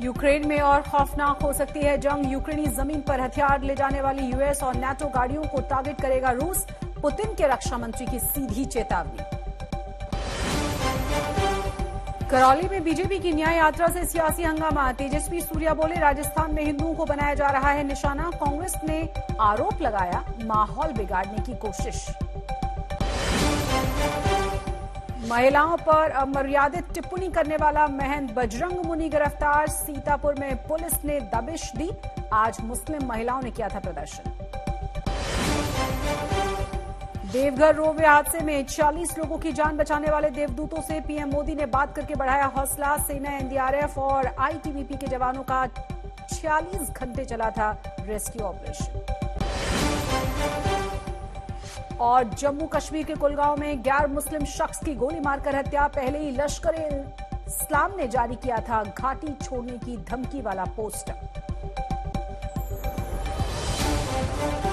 Ukraine में और खौफनाक हो सकती है जंग। यूक्रेनी जमीन पर हथियार ले जाने वाली यूएस और नाटो गाड़ियों को टारगेट करेगा रूस। पुतिन के रक्षा मंत्री की सीधी चेतावनी। करौली में बीजेपी की न्याय यात्रा से सियासी हंगामा। तेजस्वी सूर्या बोले, राजस्थान में हिंदुओं को बनाया जा रहा है निशाना। कांग्रेस ने आरोप लगाया माहौल बिगाड़ने की कोशिश। महिलाओं पर अमर्यादित टिप्पणी करने वाला महंत बजरंग मुनि गिरफ्तार। सीतापुर में पुलिस ने दबिश दी। आज मुस्लिम महिलाओं ने किया था प्रदर्शन। देवघर रोपवे हादसे में 46 लोगों की जान बचाने वाले देवदूतों से पीएम मोदी ने बात करके बढ़ाया हौसला। सेना, एनडीआरएफ और आईटीबीपी के जवानों का 46 घंटे चला था रेस्क्यू ऑपरेशन। और जम्मू कश्मीर के कुलगांव में गैर मुस्लिम शख्स की गोली मारकर हत्या। पहले ही लश्कर-ए-इस्लाम ने जारी किया था घाटी छोड़ने की धमकी वाला पोस्टर।